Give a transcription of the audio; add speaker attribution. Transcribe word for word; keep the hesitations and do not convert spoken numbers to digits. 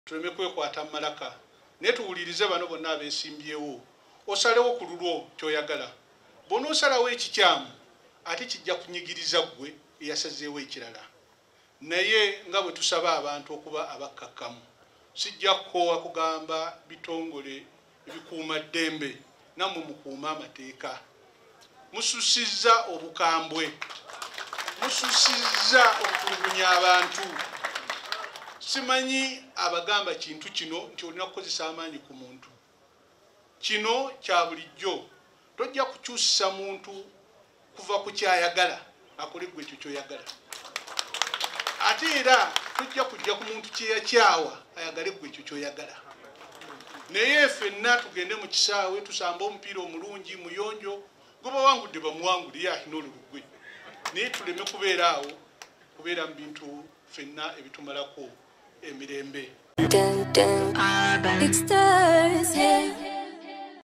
Speaker 1: tuleme kwekwata malaka naye tuwulirize bano bonna abeesimbyewo osalewo ku lulwo kyoyagala bona osalawo ekikyamu ate kijja kunyigiriza ggwe eyasazeewo ekirala naye nga bwe tusaba abantu okuba abakkakkamu sijja kukoowa kugamba bitongole ebikuuma ddembe nammwe mukuuma amateeka mususizza obukambwe mususizza okutulugunya abantu simanyi abagamba kintu kino nti olina kukozesa amaanyi ku muntu kino kya bulijjo tojja kukyusa muntu kuva ku kyayagala akole gwe ekyo kyoyagala ate era tujja kujja ku muntu kyeyakyawa ayagale gwe ekyo kyoyagala naye ffenna tugende mu kisaawe tusamba omupiira omulungi muyonjo gwe bawangudde bamuwangulire ahina olulugwe naye tuleme kubeera awo kubeera mu bintu ffenna ebitumalako emirembe.